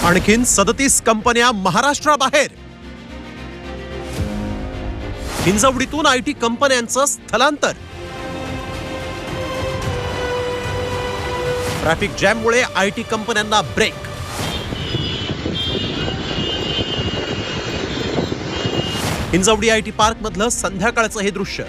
आणखीन 37 कंपन्या महाराष्ट्राबाहेर. हिंजवडीतून आयटी कंपन्यांचं स्थलांतर. ट्रॅफिक जॅममुळे आयटी कंपन्यांना ब्रेक. हिंजवडी आयटी पार्क मधलं संध्याकाळचं हे दृश्य.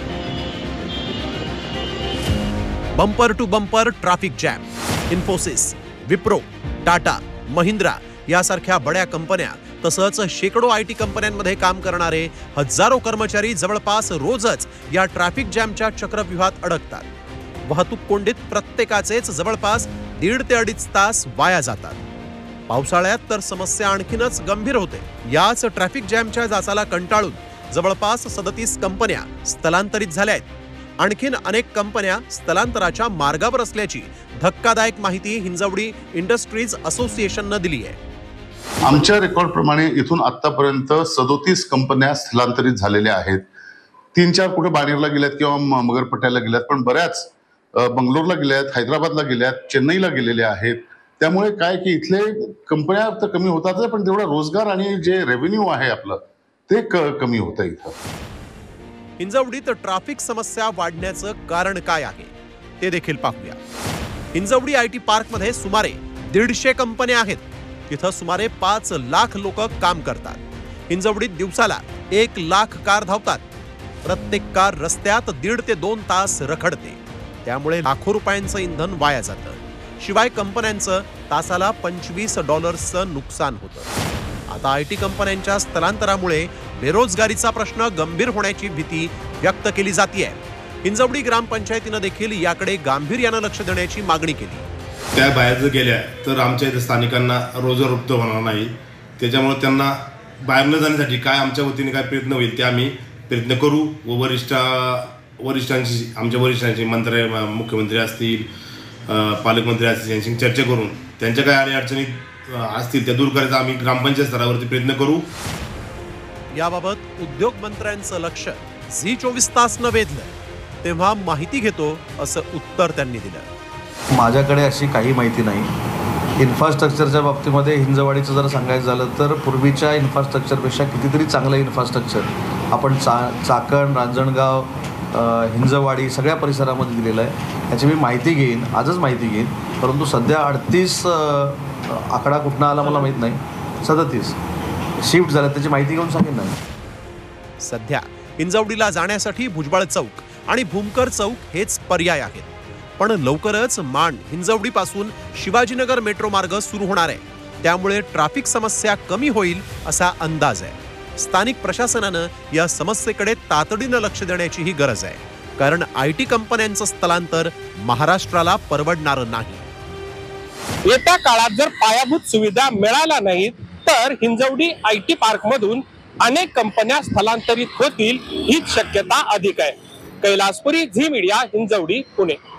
Bumper to bumper traffic jam. Infosys, Wipro, Tata, Mahindra यासारख्या बड्या कंपन्या तसंच शेकडो आयटी कंपन्यांमध्ये काम करणारे हजारो कर्मचारी जवळपास रोजच या ट्रॅफिक जॅमच्या चक्रव्यूहात अडकतात. वाहतूक कोंडीत प्रत्येकाचेच जवळपास 1.5 ते 2.5 तास वाया जातात. पावसाळ्यात तर समस्या आणखीनच गंभीर होते. याच ट्रॅफिक जॅमच्या जाचाला कंटाळून जवळपास 37 कंपन्या स्थलांतरित झाल्या आहेत. आणखीन अनेक कंपन्या स्थलांतराच्या मार्गावर असल्याची धक्कादायक माहिती हिंजवडी इंडस्ट्रीज असोसिएशनने दिली आहे. आमच्या रेकॉर्ड प्रमाणे इथून आतापर्यंत 37 कंपन्या स्थलांतरित झालेल्या आहेत. 3-4 कुठे बाणेरला गेल्यात किंवा मगरपट्ट्याला गेल्यात, पण बऱ्याच बंगलोरला गेल्यात, हैदराबादला गेल्यात, चेन्नईला गेलेल्या आहेत. त्यामुळे काय की इथले कंपन्या तर कमी होतात, पण तेवढा रोजगार आणि जे रेव्हेन्यू आहे आपलं ते कमी होतं इथं. हिंजवडीत ट्रॅफिक समस्या वाढण्याचं कारण काय आहे ते देखील पाहूया. हिंजवडी आयटी पार्क मध्ये सुमारे 150 कंपन्या आहेत. तिथं सुमारे 5 लाख लोक काम करतात. हिंजवडीत दिवसाला 1 लाख कार धावतात. प्रत्येक कार रस्त्यात 1.5 ते 2 तास रखडते. त्यामुळे लाखो रुपयांचं इंधन वाया जातं. शिवाय कंपन्यांचं तासाला $25चं नुकसान होतं. आता आयटी कंपन्यांच्या स्थलांतरामुळे बेरोजगारीचा प्रश्न गंभीर होण्याची भीती व्यक्त केली जाते. हिंजवडी ग्रामपंचायतीनं देखील याकडे गांभीर्यानं लक्ष देण्याची मागणी केली. त्या बाहेर जर गेल्या तर आमच्या इथे स्थानिकांना रोजगार उपलब्ध होणार नाही. त्याच्यामुळे त्यांना बाहेर न जाण्यासाठी काय आमच्या वतीने काय प्रयत्न होईल ते आम्ही प्रयत्न करू व वरिष्ठांशी आमच्या वरिष्ठांशी मुख्यमंत्री असतील, पालकमंत्री असतील यांची चर्चा करून त्यांच्या काय अडचणी असतील त्या दूर करायचा आम्ही ग्रामपंचायत स्तरावरती प्रयत्न करू. याबाबत उद्योग मंत्र्यांचं लक्ष झी24 तासनं वेधलं तेव्हा माहिती घेतो असं उत्तर त्यांनी दिलं. माझ्याकडे अशी काही माहिती नाही. इन्फ्रास्ट्रक्चरच्या बाबतीमध्ये हिंजवाडीचं जर सांगायचं झालं तर पूर्वीच्या इन्फ्रास्ट्रक्चरपेक्षा कितीतरी चांगलं इन्फ्रास्ट्रक्चर आपण चाकण, रांजणगाव, हिंजवाडी सगळ्या परिसरामध्ये दिलेलं आहे. याची मी माहिती घेईन, आजच माहिती घेईन. परंतु सध्या 38 आकडा कुठनं आला मला माहीत नाही, 37 शिफ्ट झाल्या त्याची माहिती घेऊन सांगेन ना. सध्या हिंजवडीला जाण्यासाठी भुजबळ चौक आणि भूमकर चौक हेच पर्याय आहेत. पण लवकरच माण हिंजवडी पासून शिवाजीनगर मेट्रो मार्ग सुरू होणार आहे. त्यामुळे ट्रॅफिक समस्या कमी होईल असा अंदाज आहे. स्थानिक प्रशासनानं या समस्येकडे तातडीनं लक्ष देण्याचीही गरज आहे. कारण आयटी कंपन्यांचं स्थलांतर महाराष्ट्राला परवडणारं नाही. येत्या काळात जर पायाभूत सुविधा मिळाल्या नाहीत तर हिंजवडी आयटी पार्क मधून अनेक कंपन्या स्थलांतरित होतील हीच शक्यता अधिक आहे. कैलासपुरी, झी मीडिया, हिंजवडी, पुणे.